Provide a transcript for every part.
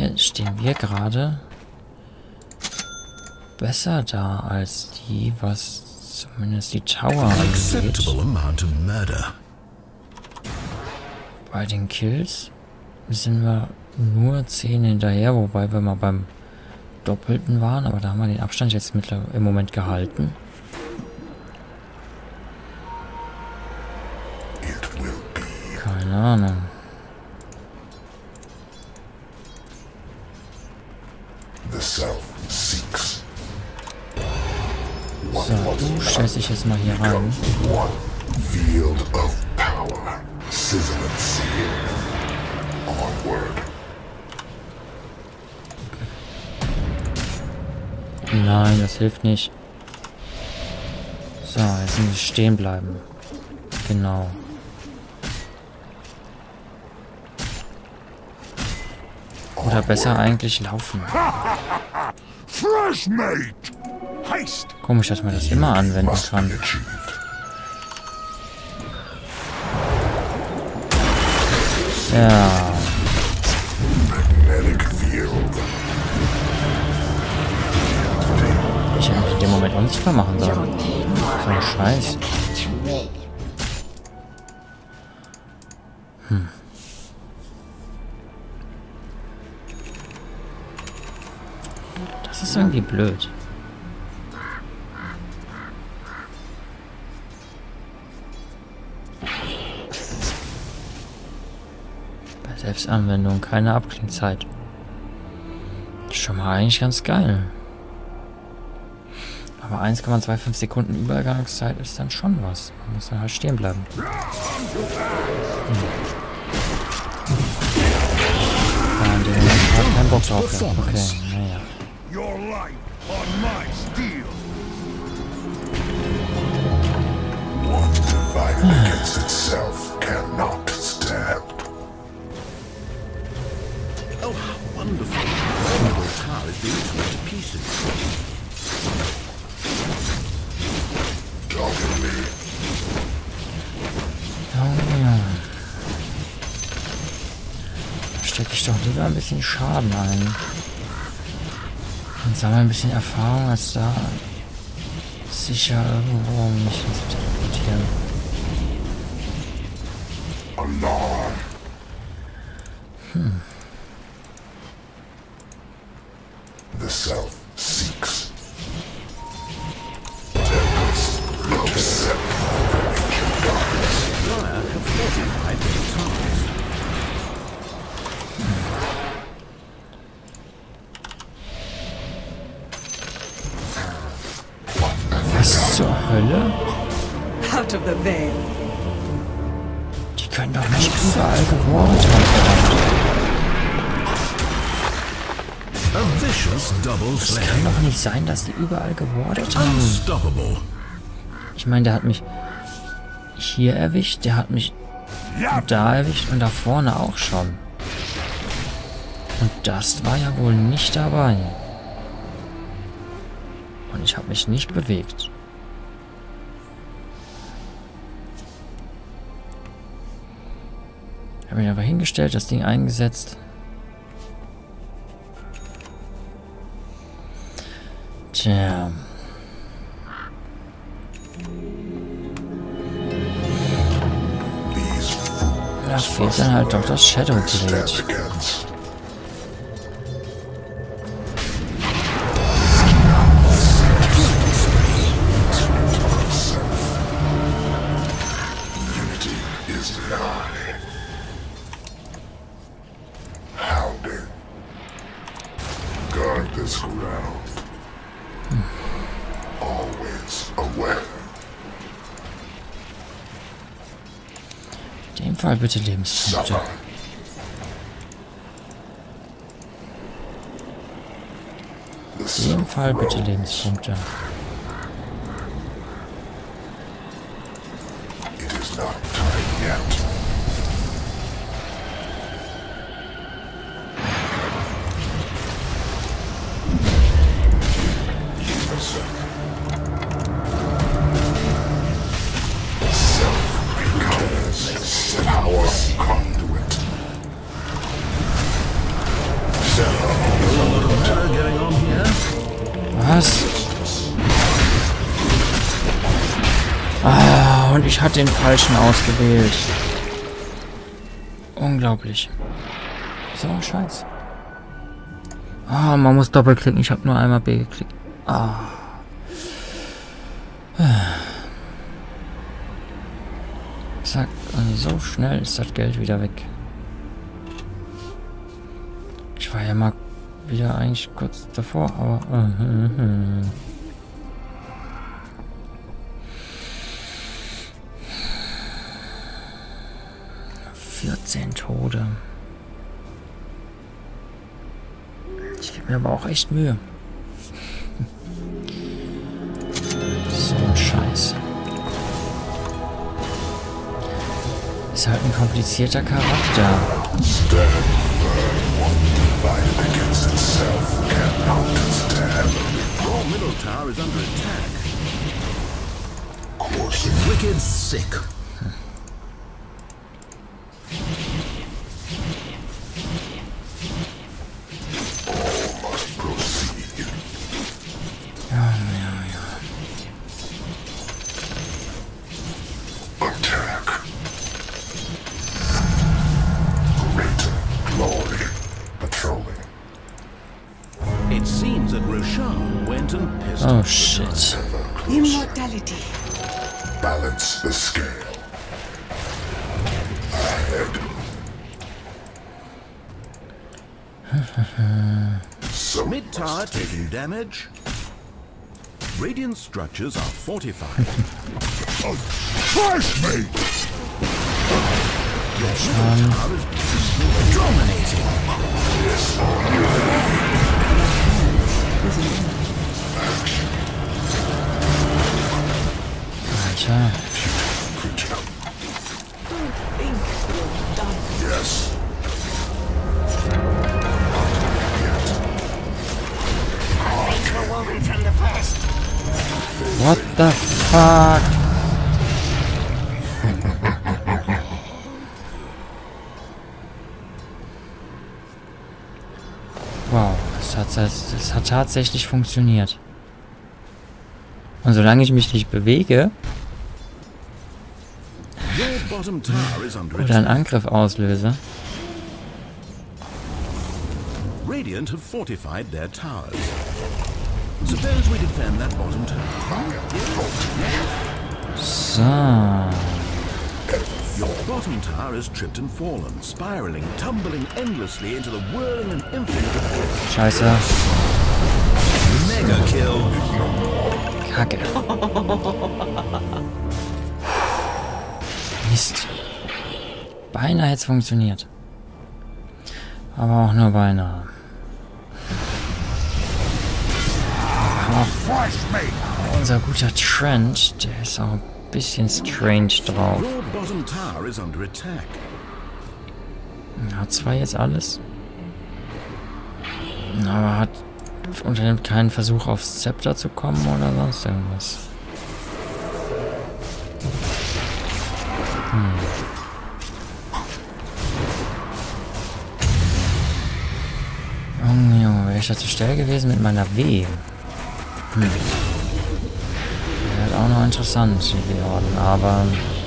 stehen wir gerade besser da als die, was zumindest die Tower angeht. Bei den Kills sind wir nur 10 hinterher, wobei wir mal beim Doppelten waren, aber da haben wir den Abstand jetzt im Moment gehalten. Keine Ahnung. So, du stellst dich jetzt mal hier rein. Nein, das hilft nicht. So, jetzt müssen wir stehen bleiben. Genau. Oder besser eigentlich laufen. Komisch, dass man das immer anwenden kann. Ja. Ich hätte mich in dem Moment unsichtbar machen sollen. So ein Scheiß. Das ist irgendwie blöd. Bei Selbstanwendung keine Abklingzeit. Schon mal eigentlich ganz geil. Aber 1,25 Sekunden Übergangszeit ist dann schon was. Man muss dann halt stehen bleiben. Ja, in dem Moment hat keinen Bock drauf. Okay, naja. Oh, wonderful. The tower is being torn to pieces. Oh ja. Da stecke ich doch lieber ein bisschen Schaden ein. Und sammle ein bisschen Erfahrung, als da sicher irgendwo mich hin zu teleportieren. The self seeks. Was zur Hölle? Out of the veil. Die können doch nicht überall geboren sein, verdammt. Es kann doch nicht sein, dass die überall gewordet haben. Ich meine, der hat mich hier erwischt, der hat mich da erwischt und da vorne auch schon. Und das war ja wohl nicht dabei. Und ich habe mich nicht bewegt. Ich habe mich einfach hingestellt, das Ding eingesetzt. Tja. Da fehlt dann halt doch das Shadow Blade. In dem Fall bitte Lebenspunkte. In dem Fall bitte Lebenspunkte. Was? Ah, und ich hatte den falschen ausgewählt. Unglaublich. So ein Scheiß. Ah, man muss doppelklicken. Ich habe nur einmal B geklickt. Ah. Zack. Also so schnell ist das Geld wieder weg. Ich war ja mal wieder eigentlich kurz davor, aber... 14 Tode. Ich gebe mir aber auch echt Mühe. So ein Scheiß. Ist halt ein komplizierter Charakter. Your middle tower is under attack. Wicked sick. It seems that Roshan went and pissed Oh off the shit. Immortality. Balance the scale. Ahead. So Mid tower taking damage. Radiant structures are fortified. Flash me! Your middle tower is dominating. Alter. Good job. Think you're done. Yes. What the fuck? Wow, das hat tatsächlich funktioniert. Und solange ich mich nicht bewege Your bottom tower is under oder einen attack. Angriff auslöse, Radiant have fortified their towers. Suppose we defend that bottom tower. so. Your bottom tower is tripped and fallen, spiraling, tumbling endlessly into the whirling and infinite abyss. Scheiße. Mega kill. Kacke. Mist. Beinahe hätte es funktioniert. Aber auch nur beinahe. Unser guter Trent, der ist auch ein bisschen strange drauf. Your bottom tower is under attack. Hat zwar jetzt alles, aber unternimmt keinen Versuch aufs Zepter zu kommen oder sonst irgendwas. Junge, wäre ich da zu schnell gewesen mit meiner W. Wäre halt auch noch interessant geworden, aber...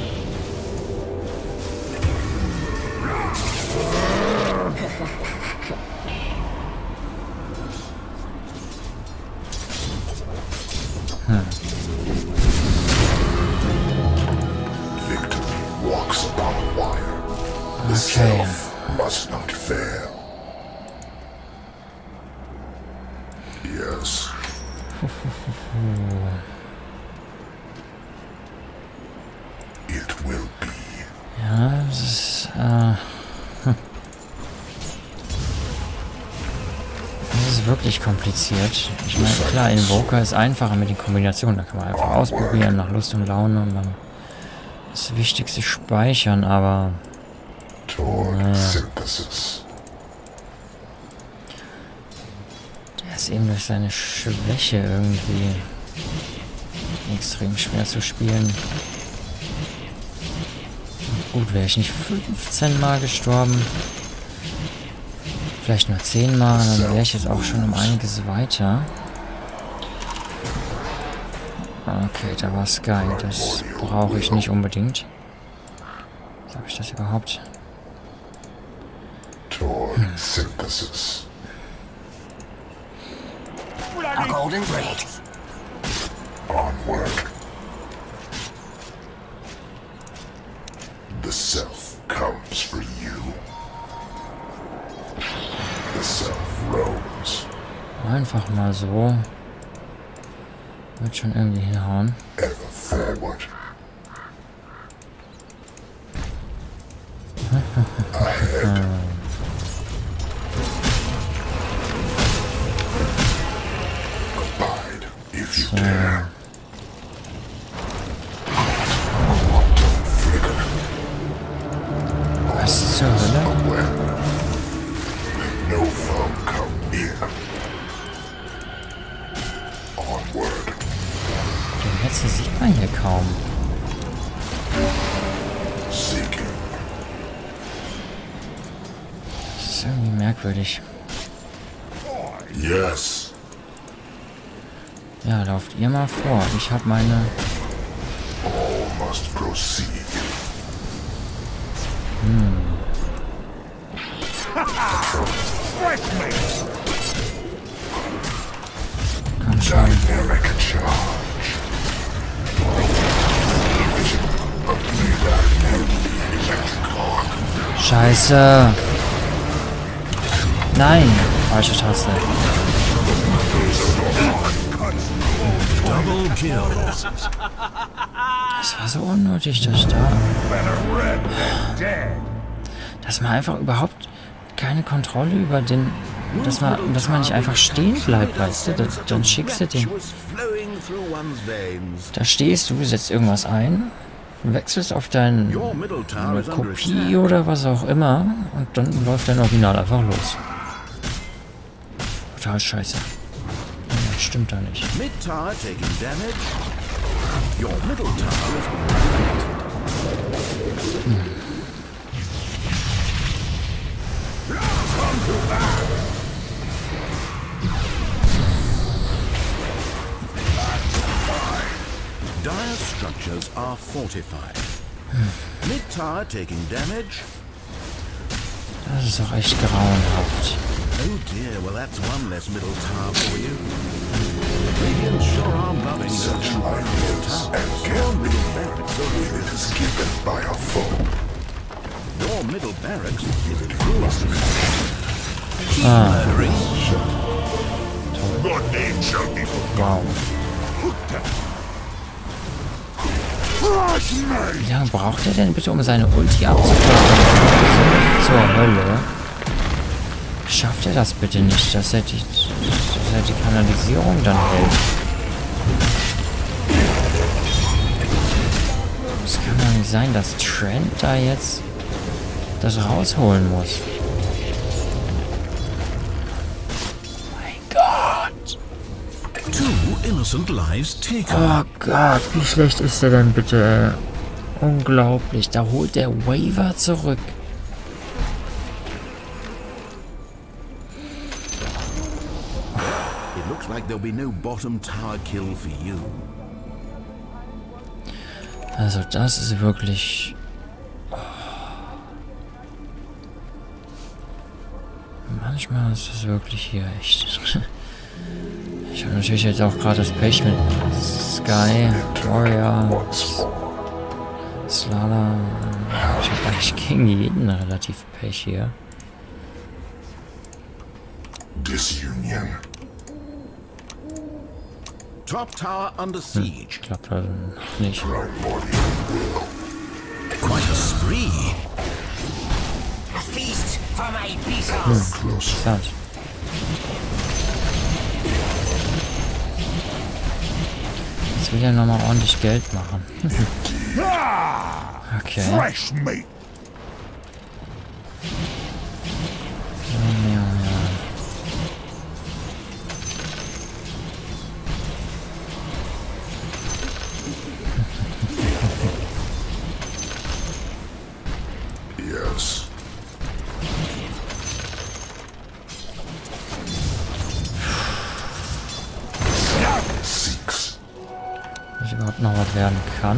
Victory walks upon a wire. The Okay. self must not fail. Yes. It will be. Ja, das ist, das ist wirklich kompliziert. Ich meine, klar, Invoker ist einfacher mit den Kombinationen. Da kann man einfach ausprobieren, nach Lust und Laune und dann das Wichtigste speichern, aber... Toward synthesis. Der ist eben durch seine Schwäche irgendwie extrem schwer zu spielen. Gut, wäre ich nicht 15 Mal gestorben, Vielleicht nur 10 Mal, dann wäre ich jetzt auch schon um einiges weiter. Okay, da war Sky. Das brauche ich nicht unbedingt. Habe ich das überhaupt? Toward synthesis. A golden blade. Onward. The self comes for you. The self roams. Einfach mal so. Wird schon irgendwie hinhauen. Ever forward. Ahead. Abide if you dare. Was zur Hölle? No foe come near. Onward. Den letzten sieht man hier kaum. Seeking. Das ist irgendwie merkwürdig. Yes. Ja, lauft ihr mal vor. Ich habe meine... All must proceed. Komm schon. Dynamic charge. Scheiße. Nein. Falsche Taste. Double kill. Das war so unnötig, dass da... Dass man einfach überhaupt keine Kontrolle über den... Dass man nicht einfach stehen bleibt, weißt du? Dann schickst du den... Da stehst du, setzt irgendwas ein, wechselst auf deine Kopie oder was auch immer und dann läuft dein Original einfach los. Total scheiße. Ja, stimmt da nicht. Mid-tower taking damage. Your middle tower is Dire structures are fortified. Mid-tower taking damage. Das ist doch echt grauenhaft. Oh dear, well that's one less middle tower for you. Radiant sure are loving Such those ideas and Your can be. middle barracks are It is given by a foe. Your middle barracks is in ruins. Keep Ah. murdering. Your name shall be Wow. hooked up. Crush me! Wie lange braucht er denn bitte, um seine Ulti abzufeuern? Zur Hölle. Schafft er das bitte nicht, dass er die Kanalisierung dann hält? Es kann doch nicht sein, dass Trent da jetzt das rausholen muss. Mein Gott. 2 innocent lives taken. Oh Gott, wie schlecht ist der denn bitte? Unglaublich. Da holt der Waver zurück. It looks like there'll be no bottom tower kill for you. Also das ist wirklich... Manchmal ist es wirklich hier echt... Ich habe natürlich jetzt auch gerade das Pech mit Sky, Warrior, Slala. Ich habe eigentlich gegen jeden relativ Pech hier. Disunion. Top tower under siege. Klappt also noch nicht. Primordial will. Quite a spree. A feast for my beetles. Close. Interessant. Jetzt will er nochmal ordentlich Geld machen. Okay. Fresh meat. Ja. Yes. überhaupt noch was werden kann?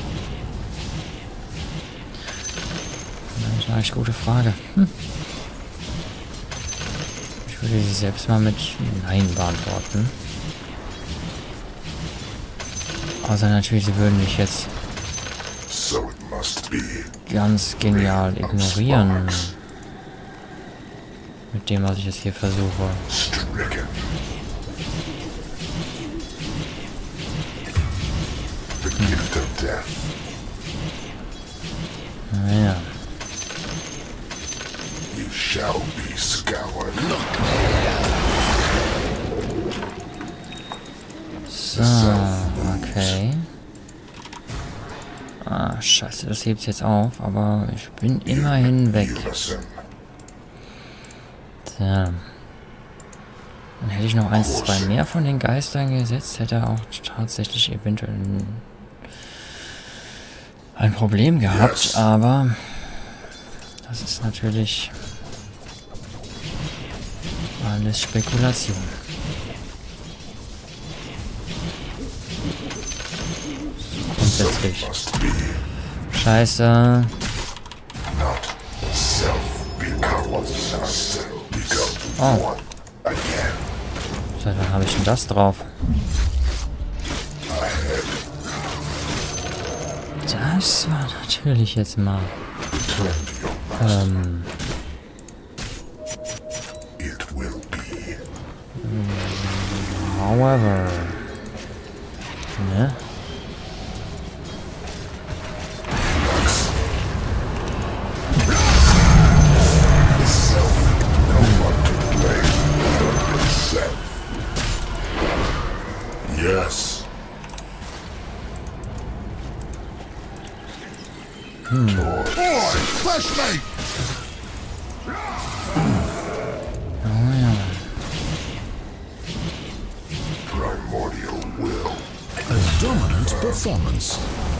Das ist eine echt gute Frage. Ich würde sie selbst mal mit Nein beantworten. Außer natürlich, sie würden mich jetzt ganz genial ignorieren. Mit dem, was ich jetzt hier versuche. Naja. So, okay. Ah, scheiße, das hebt jetzt auf, aber ich bin immerhin weg. Tja. Dann hätte ich noch 1, 2 mehr von den Geistern gesetzt, hätte er auch tatsächlich eventuell ein Problem gehabt, aber das ist natürlich alles Spekulation. Grundsätzlich. Scheiße. Oh. Seit wann habe ich denn das drauf? Das war natürlich jetzt mal. However. Ne? Yes. Flashmate. Oh ja. Primordial will. A dominant performance.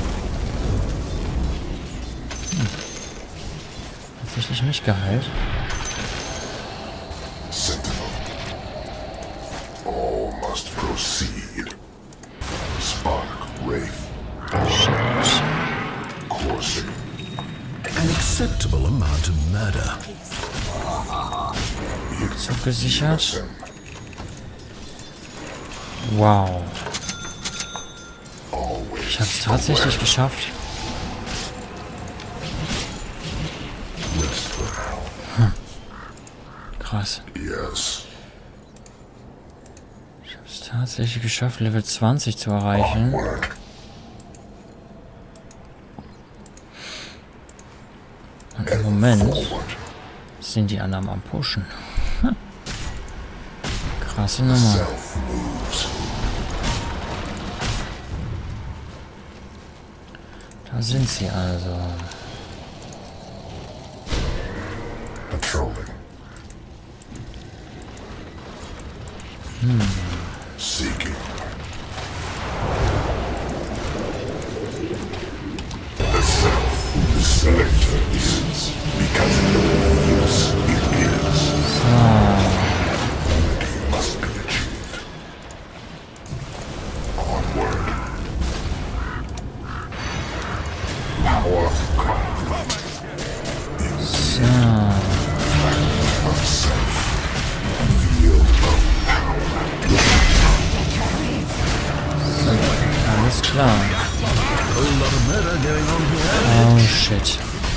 Tatsächlich nicht geheilt. Sentinel. All must proceed. Spark Wraith. Coursing. An acceptable amount of murder. Zugesichert. Wow. Ich habe es tatsächlich geschafft. Krass. Yes. Ich habe es tatsächlich geschafft, Level 20 zu erreichen. Und im Moment sind die anderen am Pushen. Krasse Nummer. Da sind sie also. Patrolling. Seeking. The self the selector is because of the use it gives. Unity must be achieved. Onward. Power of self. Field of power. Alles klar. Oh shit.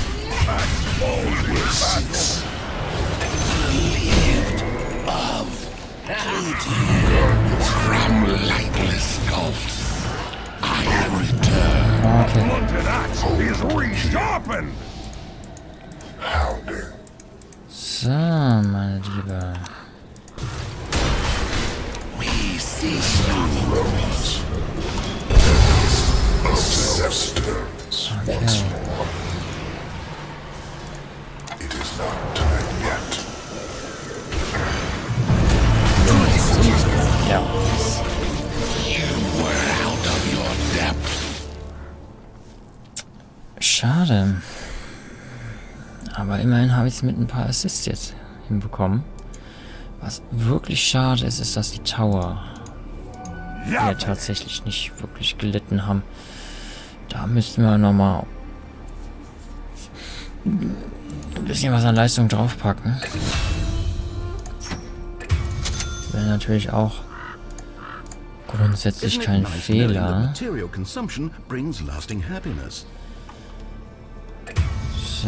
From lightless gulfs, I have returned. Okay. Blunted axe is resharpened. Hounding. So, meine Liebe. We see rose. Of substance. Okay. Once more. It is not time yet. Ja. You were out of your depth. Schade. Aber immerhin habe ich es mit ein paar Assists jetzt hinbekommen. Was wirklich schade ist, ist, dass die Tower wir tatsächlich nicht wirklich gelitten haben. Da müssten wir nochmal ein bisschen was an Leistung draufpacken. Wäre natürlich auch grundsätzlich kein Fehler. So.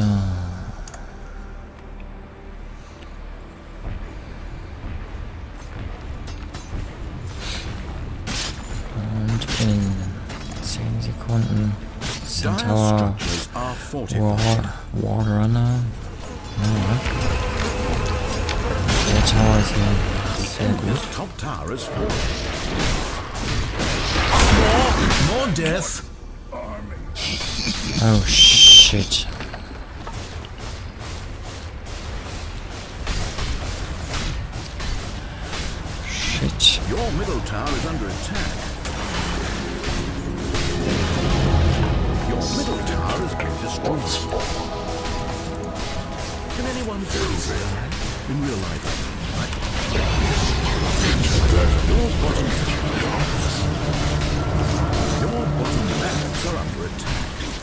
Und in 10 Sekunden Centaur Warrunner. Ja. Der Tower ist hier sehr gut. More death. Oh shit. Shit. Your middle tower is under attack. Your middle tower is being destroyed. Can anyone do this in real life? Your bottom barracks are under attack.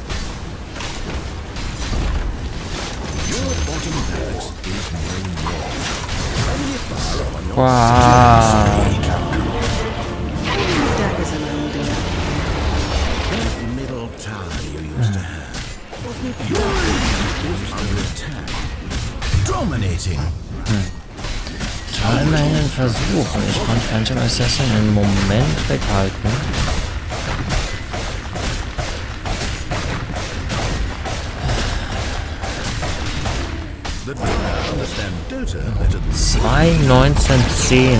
Your bottom barracks is nearing war. Enemy fire on your Wow. Daggers are holding up. that middle tower you used to have. Is under attack. Dominating. War immerhin ein Versuch und ich konnte Phantom Assassin einen Moment weghalten. The Dota understand Dota better than 2,19,10.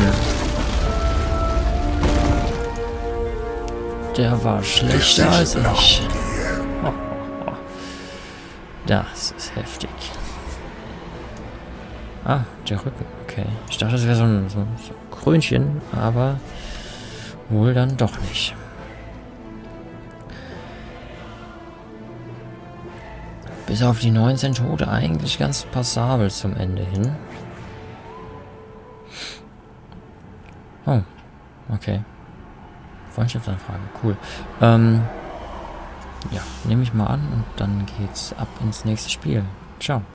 Der war schlechter als ich. Das ist heftig. Ah, der Rücken. Okay. Ich dachte, das wäre so ein Krönchen, aber wohl dann doch nicht. Bis auf die 19 Tote eigentlich ganz passabel zum Ende hin. Oh, okay. Freundschaftsanfrage, cool. Ja, nehme ich mal an und dann geht's ab ins nächste Spiel. Ciao.